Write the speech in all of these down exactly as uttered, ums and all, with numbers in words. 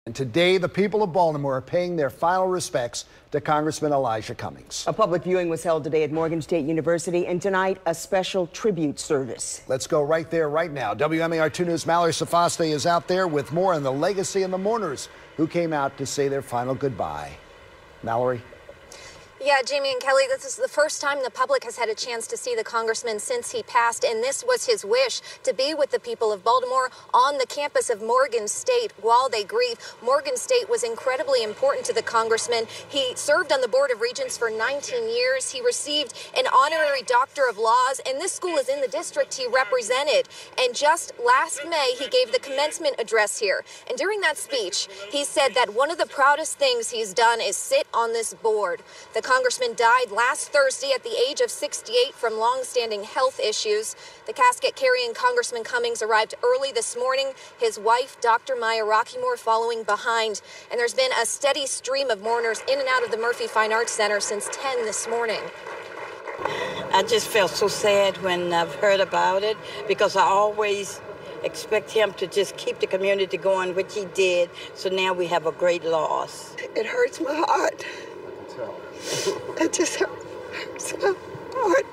And today, the people of Baltimore are paying their final respects to Congressman Elijah Cummings. A public viewing was held today at Morgan State University, and tonight, a special tribute service. Let's go right there, right now. W M A R two News' Mallory Safaste is out there with more on the legacy and the mourners who came out to say their final goodbye. Mallory? Yeah, Jamie and Kelly, this is the first time the public has had a chance to see the congressman since he passed, and this was his wish, to be with the people of Baltimore on the campus of Morgan State while they grieve. Morgan State was incredibly important to the congressman. He served on the Board of Regents for nineteen years. He received an honorary Doctor of Laws, and this school is in the district he represented. And just last May, he gave the commencement address here. And during that speech, he said that one of the proudest things he's done is sit on this board. The congressman died last Thursday at the age of sixty-eight from long-standing health issues. The casket carrying Congressman Cummings arrived early this morning, his wife, Doctor Maya Rockymore, following behind. And there's been a steady stream of mourners in and out of the Murphy Fine Arts Center since ten this morning. I just felt so sad when I've heard about it, because I always expect him to just keep the community going, which he did. So now we have a great loss. It hurts my heart. It just hurts my heart.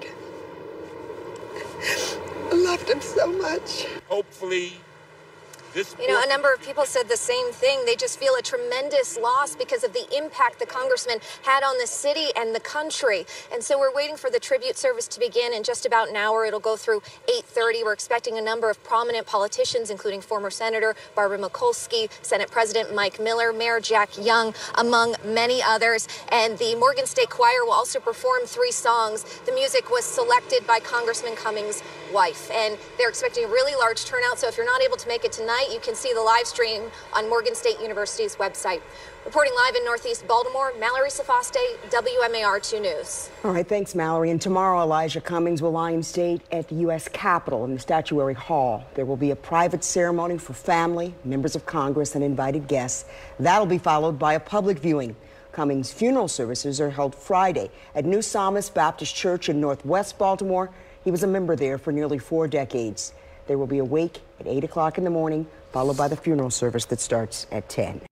I loved him so much. Hopefully, this You know, a number of people said the same thing. They just feel a tremendous loss because of the impact the congressman had on the city and the country. And so we're waiting for the tribute service to begin in just about an hour. It'll go through eight thirty. We're expecting a number of prominent politicians, including former Senator Barbara Mikulski, Senate President Mike Miller, Mayor Jack Young, among many others. And the Morgan State Choir will also perform three songs. The music was selected by Congressman Cummings' wife. And they're expecting a really large turnout. So if you're not able to make it tonight, you can see the live stream on Morgan State University's website. Reporting live in Northeast Baltimore, Mallory Safaste, W M A R two News. All right, thanks, Mallory. And tomorrow, Elijah Cummings will lie in state at the U S Capitol in the Statuary Hall. There will be a private ceremony for family, members of Congress, and invited guests. That'll be followed by a public viewing. Cummings' funeral services are held Friday at New Psalmist Baptist Church in Northwest Baltimore. He was a member there for nearly four decades. There will be a wake at eight o'clock in the morning, followed by the funeral service that starts at ten.